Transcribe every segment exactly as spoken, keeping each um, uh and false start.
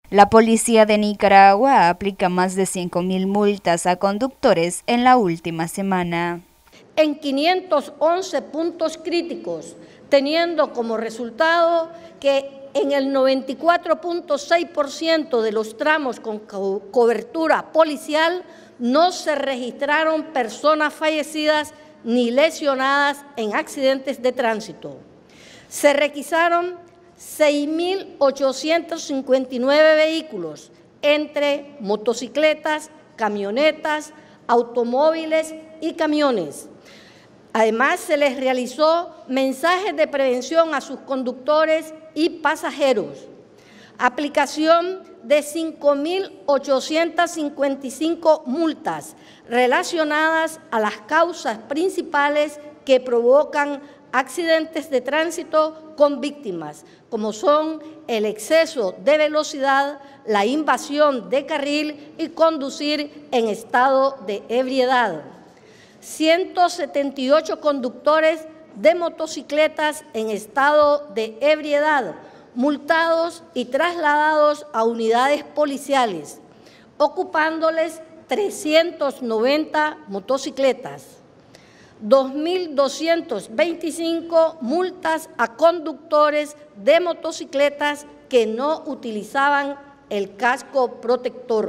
La policía de Nicaragua aplica más de cinco mil multas a conductores en la última semana. En quinientos once puntos críticos, teniendo como resultado que en el noventa y cuatro punto seis por ciento de los tramos con co- cobertura policial no se registraron personas fallecidas ni lesionadas en accidentes de tránsito. Se requisaron seis mil ochocientos cincuenta y nueve vehículos, entre motocicletas, camionetas, automóviles y camiones. Además, se les realizó mensajes de prevención a sus conductores y pasajeros. Aplicación de cinco mil ochocientas cincuenta y cinco multas relacionadas a las causas principales que provocan accidentes de tránsito con víctimas, como son el exceso de velocidad, la invasión de carril y conducir en estado de ebriedad. ciento setenta y ocho conductores de motocicletas en estado de ebriedad, multados y trasladados a unidades policiales, ocupándoles trescientas noventa motocicletas. dos mil doscientas veinticinco multas a conductores de motocicletas que no utilizaban el casco protector.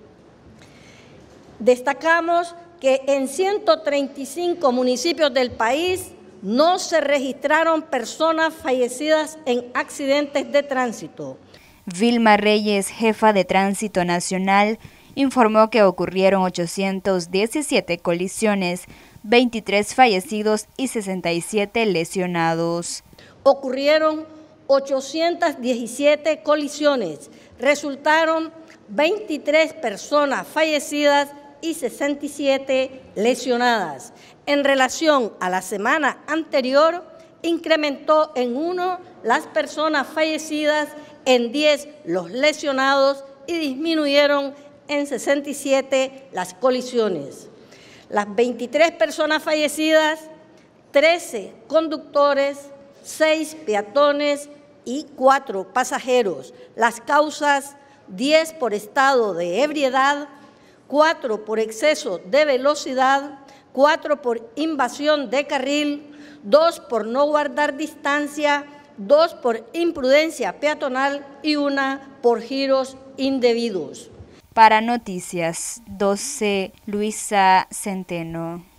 Destacamos que en ciento treinta y cinco municipios del país no se registraron personas fallecidas en accidentes de tránsito. Vilma Reyes, jefa de Tránsito Nacional, informó que ocurrieron ochocientas diecisiete colisiones, veintitrés fallecidos y sesenta y siete lesionados. Ocurrieron ochocientas diecisiete colisiones, resultaron veintitrés personas fallecidas y sesenta y siete lesionadas. En relación a la semana anterior, incrementó en uno las personas fallecidas, en diez los lesionados y disminuyeron en sesenta y siete las colisiones. Las veintitrés personas fallecidas, trece conductores, seis peatones y cuatro pasajeros. Las causas, diez por estado de ebriedad, cuatro por exceso de velocidad, cuatro por invasión de carril, dos por no guardar distancia, dos por imprudencia peatonal y una por giros indebidos. Para Noticias doce, Luisa Centeno.